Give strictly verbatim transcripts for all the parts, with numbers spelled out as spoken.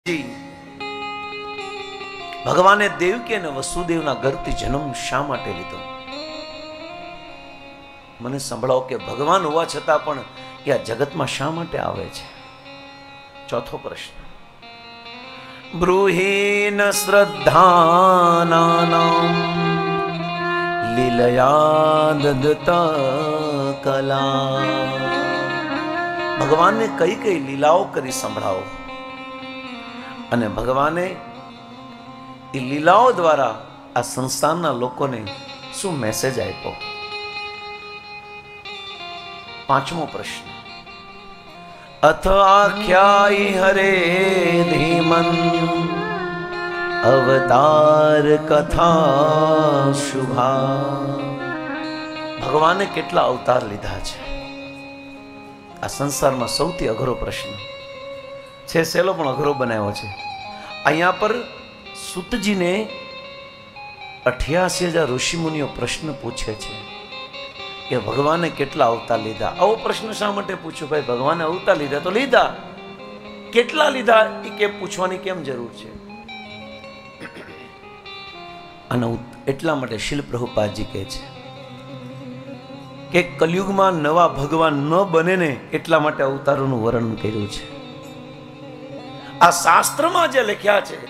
ભગવાને દેવકી અને વસુદેવના ઘરથી જન્મ શા માટે લીધો? મને સંભળાવો કે ભગવાન હોવા છતાં પણ એ આ જગતમાં શા માટે આવે છે? ચોથો પ્રશ્ન. બ્રૂહીન શ્રદ્ધાનાનામ લીલયા દદતા કલા. ભગવાનને કઈ કઈ લીલાઓ કરી સંભળાવો. અને ભગવાને એ લીલાઓ દ્વારા આ સંસારના લોકોને શું મેસેજ આપ્યો? પાંચમો પ્રશ્ન. અથ આખ્યાયી હરે ધીમન અવતાર કથા શુભા. ભગવાને કેટલા અવતાર લીધા છે? આ સંસારમાં સૌથી અઘરો પ્રશ્ન છે. સહેલો પણ અઘરો બનાવ્યો છે. અહીંયા પર સૂતજીને અઠ્યાસી હજાર ઋષિમુનિઓ પ્રશ્ન પૂછે છે કે ભગવાને કેટલા અવતાર લીધા. આવો પ્રશ્ન શા માટે પૂછ્યો? ભાઈ ભગવાને અવતાર લીધા તો લીધા, કેટલા લીધા એ કે પૂછવાની કેમ જરૂર છે? અને એટલા માટે શીલ પ્રભુપાદજી કહે છે કે કલયુગમાં નવા ભગવાન ન બને ને એટલા માટે અવતારોનું વર્ણન કર્યું છે. આ શાસ્ત્રમાં જે લખ્યા છે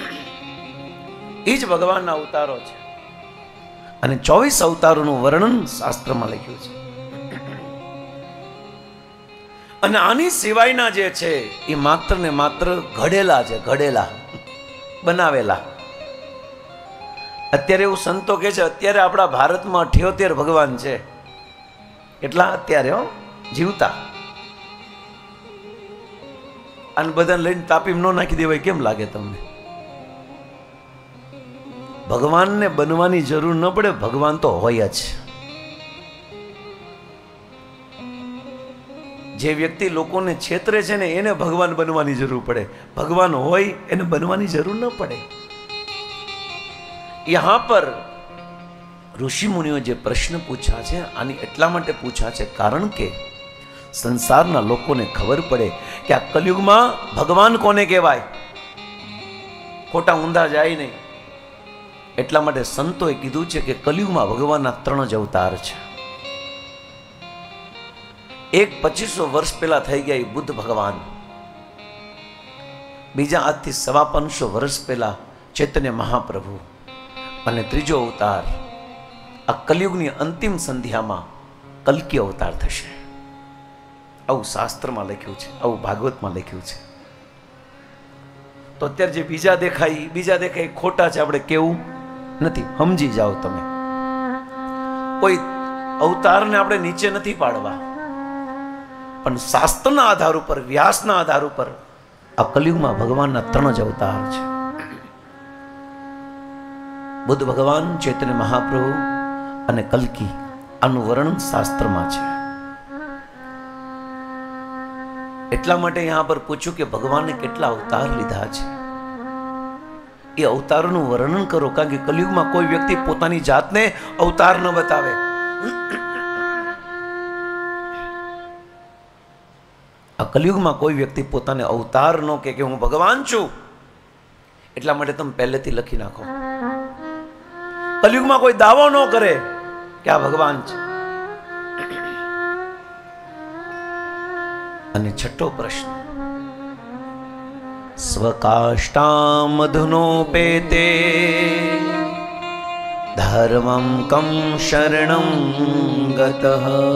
એ જ ભગવાનના અવતારો છે. અને ચોવીસ અવતારોનું વર્ણન શાસ્ત્રમાં લખ્યું છે. અને આની સિવાયના જે છે એ માત્ર ને માત્ર ઘડેલા છે, ઘડેલા, બનાવેલા. અત્યારે એવું સંતો કે છે અત્યારે આપણા ભારતમાં અઠ્યોતેર ભગવાન છે. એટલા અત્યારે હો જીવતા. અને બધાને લઈને તાપી ન નાખી દેવાય કેમ લાગે તમને? ભગવાનને બનવાની જરૂર ન પડે, ભગવાન તો હોય જ. જે વ્યક્તિ લોકોને છેતરે છે ને એને ભગવાન બનવાની જરૂર પડે. ભગવાન હોય એને બનવાની જરૂર ન પડે. યહાં પર ઋષિ મુનિઓ જે પ્રશ્ન પૂછ્યા છે આની એટલા માટે પૂછ્યા છે કારણ કે સંસારના લોકોને ખબર પડે કે આ કલયુગમાં ભગવાન કોને કહેવાય, ખોટા ઊંધા જાય નહીં. એટલા માટે સંતોએ કીધું છે કે કલયુગમાં ભગવાનના ત્રણ જ અવતાર છે. એક પચીસો વર્ષ પહેલા થઈ ગયા એ બુદ્ધ ભગવાન. બીજા આજથી સવા પાંચસો વર્ષ પહેલા ચૈતન્ય મહાપ્રભુ. અને ત્રીજો અવતાર આ કલયુગની અંતિમ સંધ્યામાં કલ્કી અવતાર થશે. આવું શાસ્ત્રમાં લખ્યું છે, આવું ભાગવતમાં લખ્યું છે. તો અત્યારે જે બીજા દેખાય બીજા દેખાય ખોટા છે, આપણે કેવું નથી. સમજી જાઓ તમે. કોઈ અવતારને આપણે નીચે નથી પાડવા, પણ શાસ્ત્રના આધાર ઉપર, વ્યાસના આધાર ઉપર આ કલયુગમાં ભગવાનના ત્રણ જ અવતાર છે. બુદ્ધ ભગવાન, ચૈતન્ય મહાપ્રભુ અને કલ્કી. આનું વર્ણન શાસ્ત્રમાં છે. એટલા માટે यहाँ પર પૂછ્યું કે ભગવાને કેટલા અવતાર લીધા છે. એ અવતારોનું વર્ણન કરો, કારણ કે કલયુગમાં કોઈ વ્યક્તિ પોતાની જાતને અવતાર ન બતાવે. આ કલયુગમાં કોઈ વ્યક્તિ પોતાને અવતાર ન કહે કે હું ભગવાન છું. એટલા માટે તમે પહેલેથી લખી નાખો. કલયુગમાં કોઈ દાવો ન કરે કે આ ભગવાન છે. અને છઠ્ઠો પ્રશ્ન. સ્વકાષ્ટામધુનોપેતે ધર્મં કમ શરણં ગતઃ.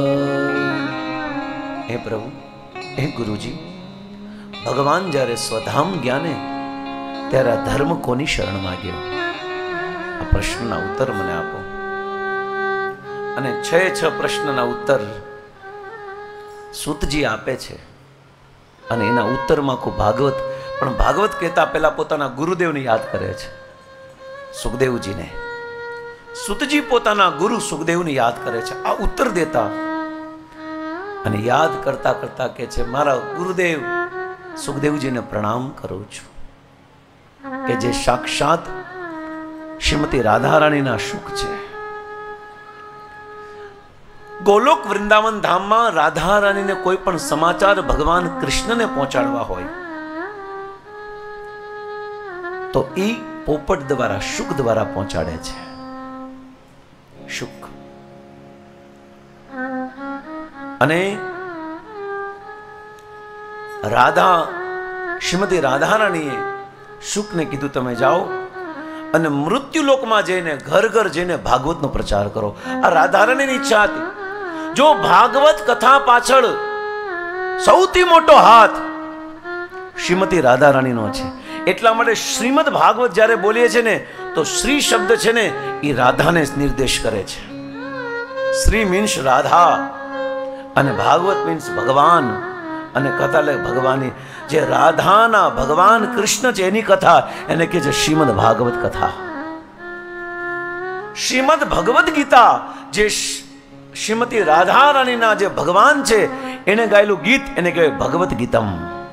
હે પ્રભુ, હે ગુરુજી, ભગવાન જ્યારે સ્વધામ ગયા ને ત્યારે આ ધર્મ કોની શરણ માંગ્યો? આ પ્રશ્નના ઉત્તર મને આપો. અને છ છ પ્રશ્નના ઉત્તર સૂતજી આપે છે. અને એના ઉત્તરમાં આખું ભાગવત, પણ ભાગવત કહેતા પહેલા પોતાના ગુરુદેવને યાદ કરે છે, સુખદેવજીને. સૂતજી પોતાના ગુરુ સુખદેવને યાદ કરે છે આ ઉત્તર દેતા. અને યાદ કરતા કરતા કહે છે મારા ગુરુદેવ સુખદેવજીને પ્રણામ કરું છું કે જે સાક્ષાત શ્રીમતી રાધારાણીના સુખ છે. ગોલોક વૃંદાવન ધામમાં રાધા રાણીને કોઈ પણ સમાચાર ભગવાન કૃષ્ણને પહોંચાડવા હોય તો એ પોપટ દ્વારા, શુક દ્વારા પહોંચાડે છે. શુક. અને રાધા, શ્રીમતી રાધારાણીએ શુકને કીધું તમે જાઓ અને મૃત્યુલોકમાં જઈને ઘર ઘર જઈને ભાગવતનો પ્રચાર કરો. આ રાધારાણીની ઈચ્છા હતી. જો ભાગવત કથા પાછળ સૌથી મોટો હાથ શ્રીમતી રાધારાણીનો છે. એટલા માટે શ્રીમદ ભાગવત જ્યારે બોલીએ છે ને તો શ્રી શબ્દ છે ને એ રાધાને નિર્દેશ કરે છે. શ્રી મીન્સ રાધા અને ભાગવત મીન્સ ભગવાન. અને કથા એટલે ભગવાનની, જે રાધાના ભગવાન કૃષ્ણ છે એની કથા એને કે છે શ્રીમદ ભાગવત કથા. શ્રીમદ ભગવદ ગીતા જે શ્રીમતી રાધા રાણીના જે ભગવાન છે એને ગાયેલું ગીત એને કહેવાય ભગવત ગીતમ.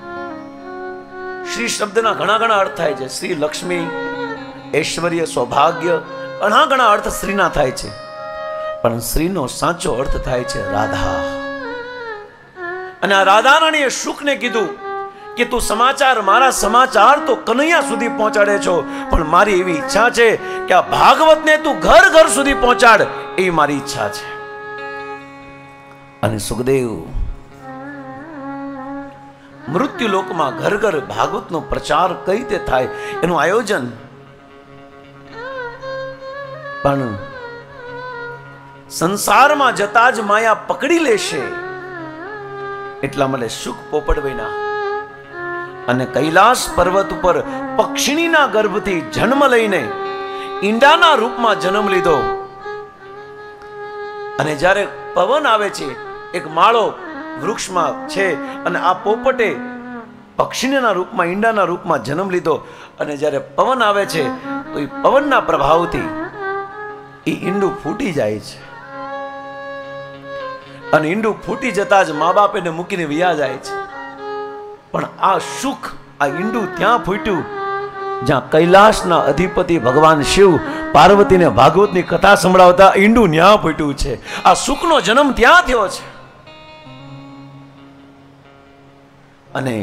શ્રી શબ્દના ઘણા ઘણા અર્થ થાય છે. શ્રી લક્ષ્મી, ઐશ્વર્ય, સૌભાગ્ય, ઘણા ઘણા અર્થ શ્રીના થાય છે. પણ શ્રીનો સાચો અર્થ થાય છે રાધા. અને આ રાધા રાણીએ શુકને કીધું કે તું સમાચાર, મારા સમાચાર તો કનૈયા સુધી પહોંચાડે છો, પણ મારી એવી ઈચ્છા છે કે આ ભાગવતને તું ઘર ઘર સુધી પહોંચાડ, એ મારી ઈચ્છા છે. અને સુખદેવ મૃત્યુ લોકમાં ઘર ઘર ભાગવતનો પ્રચાર કઈ રીતે થાય એનું આયોજન. પણ સંસારમાં જતા જ માયા પકડી લેશે એટલા માટે શુક પોપટ બન્યા અને કૈલાસ પર્વત ઉપર પક્ષિણીના ગર્ભથી જન્મ લઈને ઈંડાના રૂપમાં જન્મ લીધો. અને જ્યારે પવન આવે છે, એક માળો વૃક્ષમાં છે અને આ પોપટે પક્ષીના રૂપમાં, ઈંડાના રૂપમાં જન્મ લીધો. અને જ્યારે પવન આવે છે તો એ પવનના પ્રભાવથી એ ઈંડું ફૂટી જાય છે. અને ઈંડું ફૂટી જતા જ મા બાપ એને મૂકીને વિયા જાય છે. પણ આ સુખ, આ ઈંડું ત્યાં ફૂટ્યું જ્યાં કૈલાસના અધિપતિ ભગવાન શિવ પાર્વતીને ભાગવતની કથા સંભળાવતા ઈંડું ન્યા ફૂટ્યું છે. આ સુખનો જન્મ ત્યાં થયો છે. અને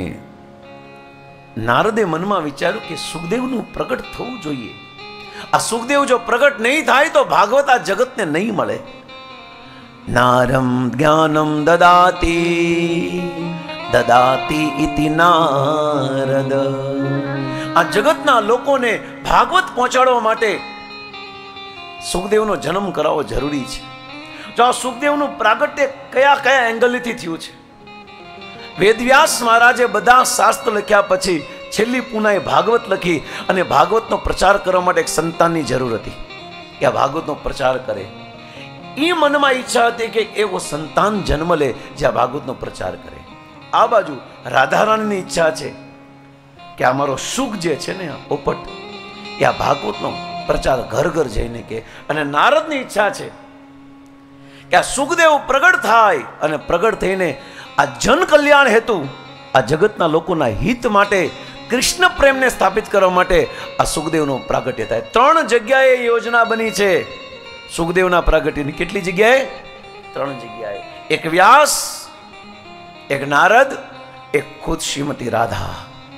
નારદે મનમાં વિચાર્યું કે સુખદેવનું પ્રગટ થવું જોઈએ. આ સુખદેવ જો પ્રગટ નહીં થાય તો ભાગવત આ જગતને નહીં મળે. નારમ જ્ઞાનમ દદાતી દદાતી ઇતિ નારદ. આ જગતના લોકોને ભાગવત પહોંચાડવા માટે સુખદેવનો જન્મ કરાવવો જરૂરી છે. જો આ સુખદેવનું પ્રાગટ્ય કયા કયા એંગલથી થયું છે. વેદવ્યાસ મહારાજે બધા શાસ્ત્ર લખ્યા પછી છેલ્લી પુનાએ ભાગવત લખી અને ભાગવતનો પ્રચાર કરવા માટે એક સંતાનની જરૂર હતી કે આ ભાગવતનો પ્રચાર કરે. એ મનમાં ઈચ્છા હતી કે એવો સંતાન જન્મ લે જે આ ભાગવતનો પ્રચાર કરે. આ બાજુ રાધારાણીની ઈચ્છા છે કે આ મારો સુખ જે છે ને પોપટ એ આ ભાગવતનો પ્રચાર ઘર ઘર જઈને કે. અને નારદની ઈચ્છા છે કે આ સુખદેવ પ્રગટ થાય અને પ્રગટ થઈને આ જન કલ્યાણ હેતુ, આ જગતના લોકોના હિત માટે, કૃષ્ણ પ્રેમને સ્થાપિત કરવા માટે આ સુખદેવનો પ્રાગટ્ય થાય. ત્રણ જગ્યાએ યોજના બની છે સુખદેવના પ્રાગટ્યની. કેટલી જગ્યાએ? ત્રણ જગ્યાએ. એક વ્યાસ, એક નારદ, એક ખુદ શ્રીમતી રાધા.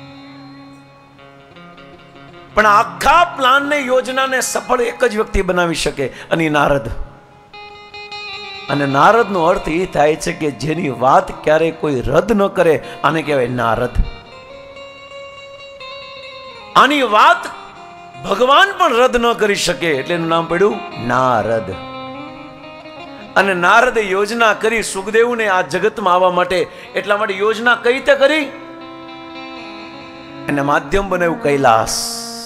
પણ આખા પ્લાનને, યોજનાને સફળ એક જ વ્યક્તિ બનાવી શકે અને નારદ. અને નારદનો અર્થ એ થાય છે કે જેની વાત ક્યારેય કોઈ રદ ન કરે, આને કહેવાય નારદ. આની વાત ભગવાન પણ રદ ન કરી શકે એટલે એનું નામ પડ્યું નારદ. અને નારદે યોજના કરી સુખદેવને આ જગતમાં આવવા માટે. એટલા માટે યોજના કઈ રીતે કરી? એને માધ્યમ બનાવ્યું કૈલાસ.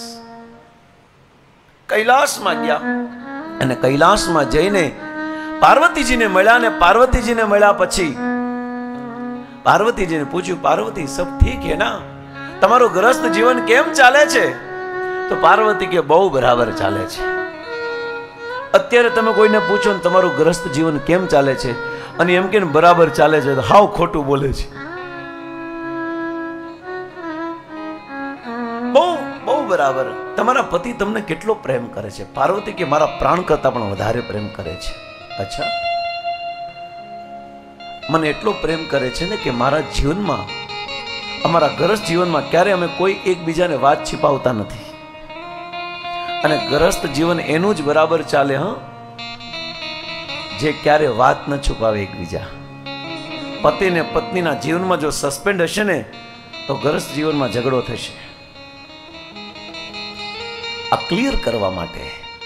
કૈલાસમાં ગયા અને કૈલાસમાં જઈને પાર્વતીજીને મળ્યા. ને પાર્વતીજીને મળ્યા પછી પાર્વતીજીને પૂછ્યું, પાર્વતી સબ ઠીક હે ના? તમારું ગ્રસ્ત જીવન કેમ ચાલે છે? તો પાર્વતી કે બહુ બરાબર ચાલે છે. અત્યારે તમે કોઈને પૂછો ને તમારું ગ્રસ્ત જીવન કેમ ચાલે છે અને એમ કે બરાબર ચાલે છે તો હાવ ખોટું બોલે છે. બહુ બહુ બરાબર. તમારા પતિ તમને કેટલો પ્રેમ કરે છે? પાર્વતી કે મારા પ્રાણ કરતા પણ વધારે પ્રેમ કરે છે. અચ્છા, મને એટલો પ્રેમ કરે છે ને કે મારા જીવનમાં, અમારા ગ્રસ્ત જીવનમાં ક્યારે અમે કોઈ એકબીજાને વાત छिपावता નથી. અને ગ્રસ્ત જીવન એનું જ બરાબર ચાલે, હ જે ક્યારે વાત ન છુપાવે એકબીજા. પતિ ને પત્નીના જીવનમાં જો સસ્પેન્ડ હશે ને તો ગ્રસ્ત જીવનમાં ઝઘડો થશે. આ ક્લિયર કરવા માટે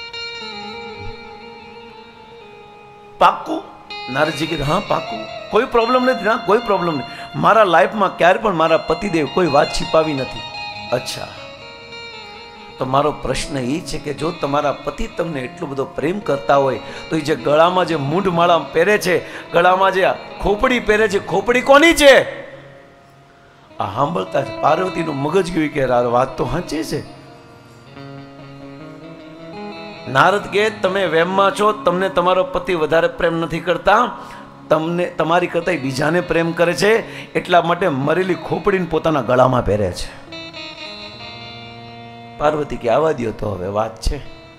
પાક્કું નારદજી કીધું, હા પાક્કું, કોઈ પ્રોબ્લેમ નથી. ના કોઈ પ્રોબ્લેમ નહીં, મારા લાઈફમાં ક્યારે પણ મારા પતિદેવ કોઈ વાત छिपाવી નથી. અચ્છા, તો મારો પ્રશ્ન એ છે કે જો તમારા પતિ તમને એટલો બધો પ્રેમ કરતા હોય તો એ જે ગળામાં જે મૂંઢ માળા પહેરે છે, ગળામાં જે ખોપડી પહેરે છે, ખોપડી કોની છે? આ સાંભળતા જ પાર્વતીનું મગજ ગયું કે વાત તો સાચી છે. નારદ કે તમે વેમમાં છો, તમને તમારો પતિ વધારે પ્રેમ નથી કરતા, તમને તમારી કરતા બીજાને પ્રેમ કરે છે, એટલા માટે મરેલી ખોપડીને પોતાના ગળામાં પહેરે છે. પાર્વતી કે આવા દો તો હવે વાત છે.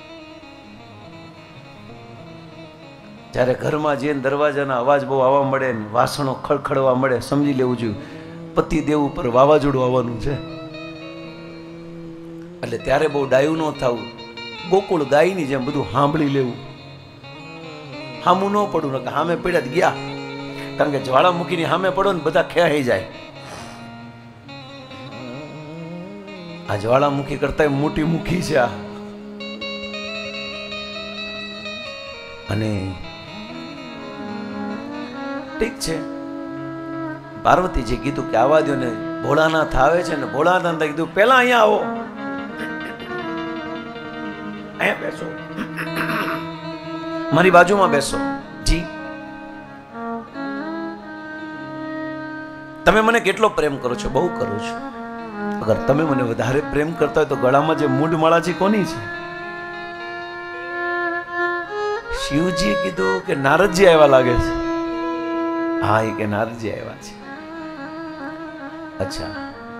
જ્યારે ઘરમાં જઈને દરવાજાના અવાજ બહુ આવવા મળે, વાસણો ખડખડવા મળે, સમજી લેવું જોઈએ પતિ દેવ ઉપર વાવાઝોડું આવવાનું છે. એટલે ત્યારે બહુ ડાયું ન થવું, ગોકુળ ગાયની જેમ બધું સાંભળી લેવું, હામું ન પડવું. ને સામે પડ્યા જ ગયા, કારણ કે જ્વાળામુખીની સામે પડો ને બધા ખેંચાઈ જાય. આ જ્વાળામુખી કરતા મોટી મુખી છે આ. અને ઠીક છે, પાર્વતીજી કીધું કે આવા દો ને. ભોળાનાથ આવે છે ને ભોળાનાથ કીધું પેલા અહીંયા આવો, અહીંયા બેસો, મારી બાજુમાં બેસો. જી, તમે મને કેટલો પ્રેમ કરો છો? બહુ કરું છું. અગર તમે મને વધારે પ્રેમ કરતા હોય તો ગળામાં જે મૂંઢ માળા છે કોની છે? શિવજીએ કીધું કે નારદજી આવ્યા લાગે છે. હા, એ કે નારદજી આવ્યા છે. અચ્છા,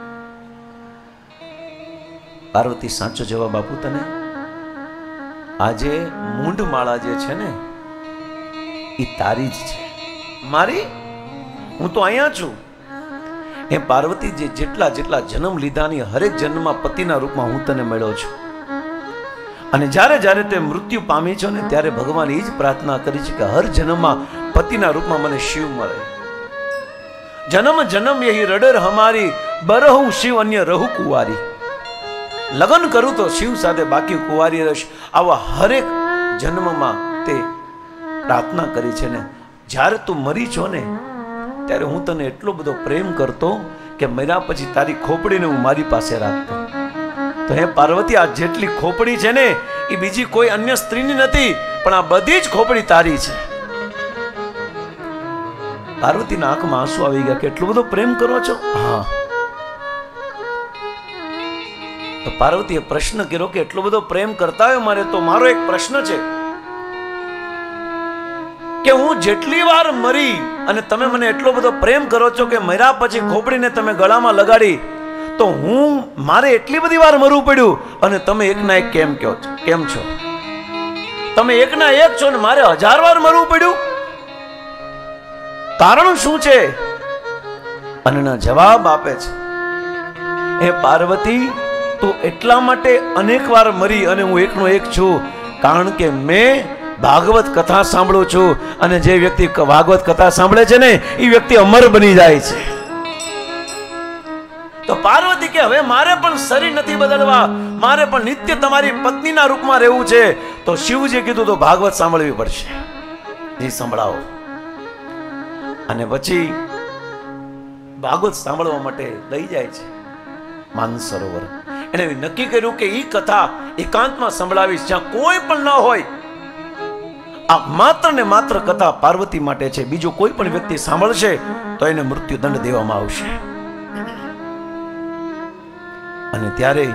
પાર્વતી સાચો જવાબ આપું તને? આજે મૂંઢ માળા જે છે ને એ તારી જ છે, મારી. હું તો અહીંયા છું. હે પાર્વતી, જે જેટલા જેટલા જન્મ લીધાની હરેક જન્મમાં પતિના રૂપમાં હું તને મળ્યો છું. અને જ્યારે જ્યારે તે મૃત્યુ પામી છો ને ત્યારે ભગવાન એ જ પ્રાર્થના કરી છે કે હર જન્મમાં પતિના રૂપમાં મને શિવ મળે. જન્મ જન્મ યહી રડર હમારી, બરહું શિવ અન્ય રહુ કુંવારી. લગ્ન કરું તો શિવ સાથે, બાકી કુંવારી રહીશ. આવા હરેક જન્મમાં તે પ્રાર્થના કરી છે ને. જ્યારે તું મરી છો ને ત્યારે હું તને એટલો બધો પ્રેમ કરતો કે મર્યા પછી તારી ખોપડીને હું મારી પાસે રાખતો. તો હે પાર્વતી, આ જેટલી ખોપડી છે ને એ બીજી કોઈ અન્ય સ્ત્રીની નથી, પણ આ બધી જ ખોપડી તારી છે. પાર્વતીના આંખમાં આંસુ આવી ગયા કે એટલો બધો પ્રેમ કરો છો? હા. તો પાર્વતીએ પ્રશ્ન કર્યો કે એટલો બધો પ્રેમ કરતા હોય મારે, તો મારો એક પ્રશ્ન છે કે હું જેટલી વાર મરી અને તમે મને એટલો બધો પ્રેમ કરો છો કે મર્યા પછી ખોપડીને તમે ગળામાં લગાડી, તો હું મારે એટલી બધી વાર મરવું પડ્યું અને તમે એકના એક કેમ કહો છો? કેમ છો તમે એકના એક છો ને મારે હજાર વાર મરવું પડ્યું? કારણ શું છે? અને ના જવાબ આપે છે, હે પાર્વતી, તું એટલા માટે અનેક વાર મરી અને હું એકનો એક છું કારણ કે મેં ભાગવત કથા સાંભળું છું, અને જે વ્યક્તિ ભાગવત કથા સાંભળે છે ને એ વ્યક્તિ અમર બની જાય છે. તો પાર્વતી કે હવે મારે પણ શરીર નથી બદલવા, મારે પણ નિત્ય તમારી પત્નીના રૂપમાં રહેવું છે. તો શિવજીએ કીધું તો ભાગવત સાંભળવી પડશે. જી સંભળાવો. અને પછી ભાગવત સાંભળવા માટે લઈ જાય છે માનસરોવર. એને નક્કી કર્યું કે એ કથા એકાંતમાં સંભળાવીશ, જ્યાં કોઈ પણ ન હોય. આ માત્ર ને માત્ર કથા પાર્વતી માટે છે. બીજો કોઈ પણ વ્યક્તિ સાંભળશે તો એને મૃત્યુ દંડ દેવામાં આવશે. અને ત્યારે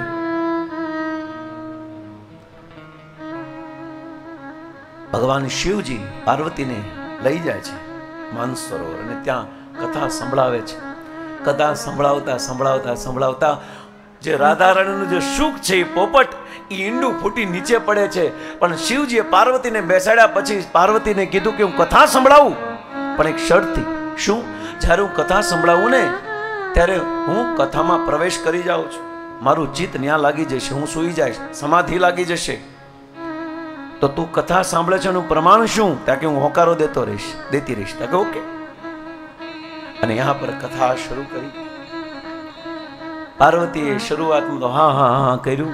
ભગવાન શિવજી પાર્વતીને લઈ જાય છે માનસરોવર અને ત્યાં કથા સંભળાવે છે. કથા સંભળાવતા સંભળાવતા સંભળાવતા જે રાધારાણીનું જે સુખ છે એ પોપટ એ ઈંડું ફૂટી નીચે પડે છે. પણ શિવજીએ પાર્વતીને બેસાડ્યા પછી પાર્વતીને કીધું કે હું કથા સંભળાવું, પણ એક શરતથી. શું? જ્યારે હું કથા સંભળાવું ને ત્યારે હું કથામાં પ્રવેશ કરી જાઉં છું. મારું ચિત્ત ન્યા લાગી જશે, હું સૂઈ જઈશ, સમાધિ લાગી જશે, તો તું કથા સાંભળે છે એનું પ્રમાણ શું? ત્યાં કે હું હોકારો દેતો રહીશ, દેતી રહીશ. ત્યાં કે ઓકે. અને યહાં પર કથા શરૂ કરી. પાર્વતીએ શરૂઆતમાં તો હા હા હા કર્યું,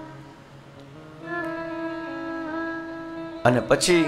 અને પછી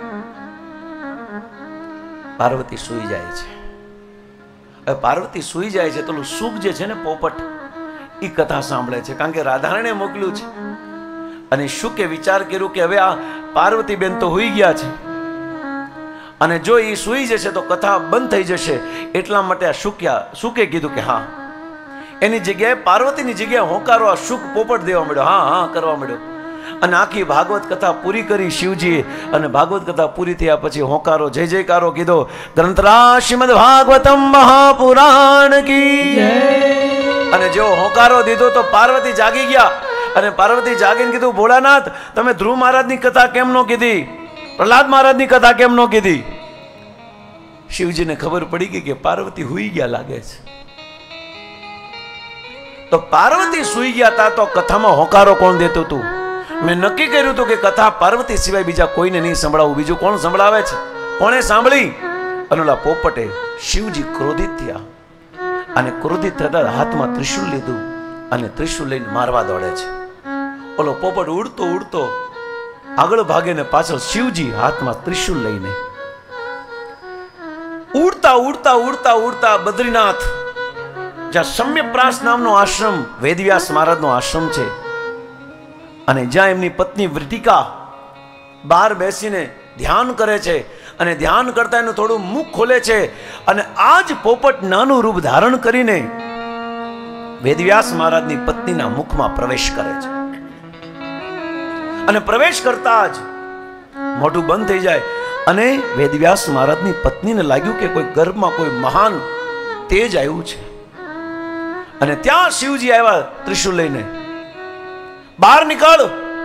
પાર્વતી સૂઈ જાય છે. હવે પાર્વતી સૂઈ જાય છે તો સુખ જે છે ને પોપટ એ કથા સાંભળે છે, કારણ કે રાધારણે મોકલ્યું છે. અને શુકે વિચાર કર્યું કે હવે આ પાર્વતી બેન તો હોઈ ગયા છે, અને જો એ સૂઈ જશે તો કથા બંધ થઈ જશે. એટલા માટે આ શુક્યા શુકે કીધું કે હા, એની જગ્યાએ પાર્વતીની જગ્યાએ હોંકારો આ શુક પોપટ દેવા મળ્યો, હા હા કરવા મળ્યો. અને આખી ભાગવત કથા પૂરી કરી શિવજી. અને ભાગવત કથા પૂરી થયા પછી હોંકારો જય જયકારો કીધો. ગ્રંથરાજ શ્રીમદ ભાગવતમ મહાપુરાણ કી જય. અને જેવો હોંકારો દીધો તો પાર્વતી જાગી ગયા. અને પાર્વતી જાગીને કીધું, ભોળાનાથ તમે ધ્રુવ મહારાજની કથા કેમ નો કીધી, પ્રહલાદ મહારાજની કથા કેમ નો કીધી? શિવજીને ખબર પડી ગઈ કે પાર્વતી હુઈ ગયા લાગે છે. તો પાર્વતી સુઈ ગયા હતા તો કથામાં હોંકારો કોણ દેતું હતું? મેં નક્કી કર્યું હતું કે કથા પાર્વતી સિવાય બીજા કોઈને નહીં સંભળાવું. બીજું કોણ સંભળાવે છે? કોણે સાંભળી? અનુલા પોપટે. શિવજી ક્રોધિત થયા, અને ક્રોધિત થતા હાથમાં ત્રિશુલ લીધું અને ત્રિશુલ લઈને મારવા દોડે છે. ઓલો પોપટ ઉડતો ઉડતો આગળ ભાગે ને પાછળ શિવજી હાથમાં ત્રિશુલ લઈને ઉડતા ઉડતા ઉડતા ઉડતા બદ્રીનાથ, જ્યાં સમ્યપ્રાસ નામનો આશ્રમ, વેદવ્યાસ મહારાજનો આશ્રમ છે, અને જ્યાં એમની પત્ની વૃટિકા બહાર બેસીને ધ્યાન કરે છે, અને ધ્યાન કરતા એનું થોડું મુખ ખોલે છે, અને આ જ પોપટ નાનું રૂપ ધારણ કરીને વેદવ્યાસ મહારાજની પત્નીના મુખમાં પ્રવેશ કરે છે. અને પ્રવેશ કરતા જ મોઢું બંધ થઈ જાય, અને વેદવ્યાસ મહારાજની પત્નીને લાગ્યું કે કોઈ ગર્ભમાં કોઈ મહાન તેજ આવ્યું છે. અને ત્યાં શિવજી આવ્યા ત્રિશુલ લઈને, બહાર નીકળ,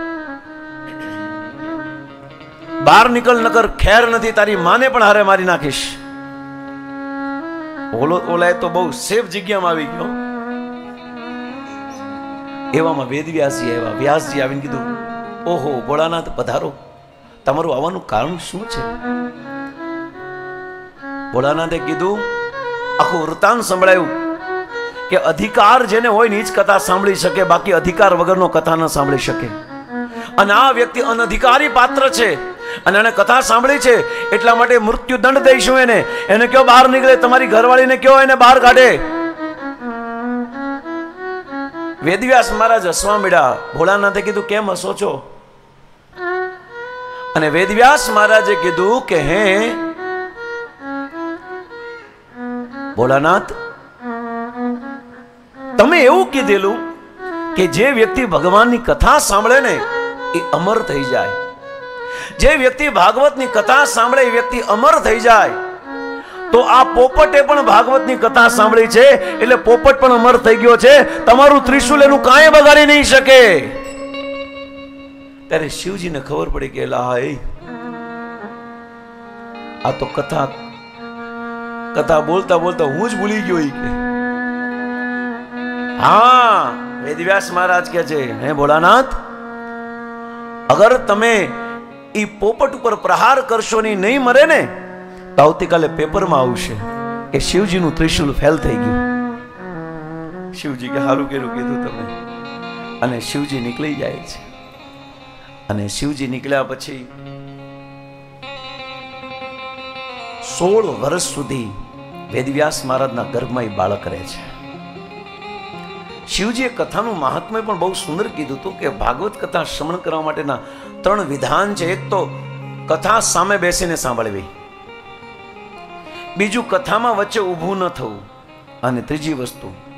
બહાર નીકળ, નકર ખેર નથી, તારી માને પણ હારે મારી નાખીશ. ઓલો ઓલાએ તો બહુ સેફ જગ્યામાં આવી ગયો. એવામાં વેદવ્યાસજી આવ્યા. વ્યાસજી આવીને કીધું, ઓહો ભોળાનાથ પધારો, તમારું આવવાનું કારણ શું છે? ભોળાનાથે કીધું, આખું વૃતાંત સંભળાયું કે અધિકાર જેને હોય ને જ કથા સાંભળી શકે, બાકી અધિકાર વગરનો કથા ન સાંભળી શકે. અને આ વ્યક્તિ અનધિકારી પાત્ર છે, અને એને કથા સાંભળી છે, એટલા માટે મૃત્યુ દંડ દઈશું એને. એને કયો બહાર નીકળે, તમારી ઘરવાળીને કયો એને બહાર કાઢે. વેદવ્યાસ મહારાજ હસવા મળ્યા. ભોળાનાથે કીધું, કેમ હસો છો? અને વેદવ્યાસ મહારાજે કીધું કે હે ભોળાનાથ, તમે એવું કીધેલું કે જે વ્યક્તિ ભગવાનની કથા સાંભળે ને એ અમર થઈ જાય. જે વ્યક્તિ ભાગવતની કથા સાંભળે એ વ્યક્તિ અમર થઈ જાય. તો આ પોપટે પણ ભાગવતની કથા સાંભળી છે, એટલે પોપટ પણ અમર થઈ ગયો છે. તમારું ત્રિશુલ એનું કાંઈ બગાડી નહીં શકે. ત્યારે શિવજીને ખબર પડી કે લાય, આ તો કથા કથા બોલતા બોલતા હું જ ભૂલી ગયો. કે હા, વેદવ્યાસ મહારાજ કે છે, હે ભોળાનાથ, અગર તમે ઈ પોપટ ઉપર પ્રહાર કરશો ને નહીં મરે ને, તો આવતીકાલે પેપરમાં આવશે કે શિવજીનું ત્રિશુલ ફેલ થઈ ગયું. શિવજી કે હારું કેરું કીધું તમે. અને શિવજી નીકળી જાય છે. અને શિવજી નીકળ્યા પછી સોળ વર્ષ સુધી વેદવ્યાસ મહારાજના ગર્ભમાં એ બાળક રહે છે. શિવજીએ કથાનું મહાત્મ્ય પણ બહુ સુંદર કીધું હતું કે ભાગવત કથા શ્રવણ કરવા માટેના ત્રણ વિધાન છે. એક તો કથા સામે બેસીને સાંભળવી, બીજું કથામાં વચ્ચે ઊભું ન થવું, અને ત્રીજી વસ્તુ